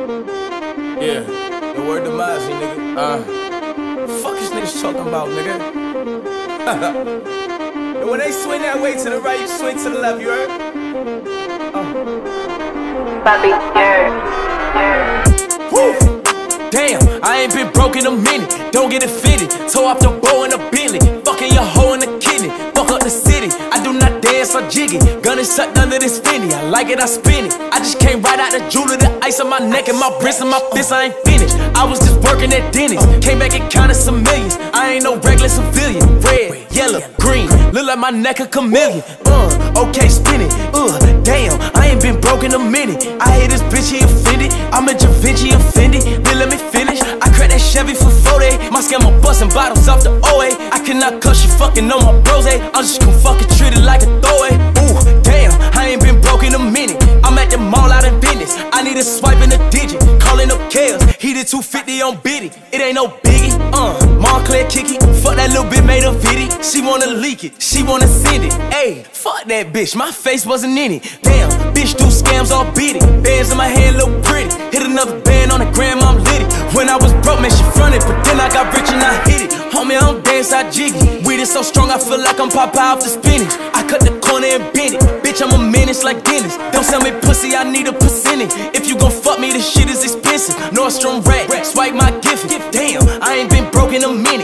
Yeah, the word demise, nigga. Fuck is niggas talking about, nigga? And when they swing that way to the right, you swing to the left, you heard? Papi, yeah. Woo! Damn, I ain't been broke in a minute. Don't get offended. Toe off the bow in a Bentley. Fucking your hoe in the kidney. Fuck up the city. I do not dance or jiggy. Gun is tucked under this Fendi. I like it, I spin it. I just came right out the jewelry. The ice on my neck and my wrist and my fist. I ain't finished. I was just working at Denny's. Came back and counted some millions. I ain't no regular civilian. Red, yellow, green. Look like my neck a chameleon. Okay, spin it. Damn, I ain't been broke in a minute. I hate this bitch, he offended. I'm a Da Vinci offended. Then let me finish. I cracked that Chevy for 40. My scammer busting bottles off the OA. I cannot cuss you fucking on my bros. I'm just gon' fucking treat it like a throwaway. Ooh, damn, I ain't been broke in a minute. I'm at the mall out in business. I need a swipe in a digit. Calling up Kales. He did 250 on Biddy. It ain't no biggie. Montclair kick it. Fuck that little bit made a video. She wanna leak it. She wanna send it. Ayy, fuck that bitch. My face wasn't in it. Damn, bitch do scams all beat it. Bands in my hand look pretty. Hit another band on the gram, I'm lit it. When I was broke, man, she fronted. But then I got rich and I hit it. Homie, I don't dance, I jiggy. Weed is so strong, I feel like I'm Popeye off the spinach. I cut the corner and bend it. Bitch, I'm a menace like Dennis. Don't sell me pussy, I need a percentage. If you gon' fuck me, this shit is expensive. Nordstrom rack, swipe my gift. Damn, I ain't been broke in a minute.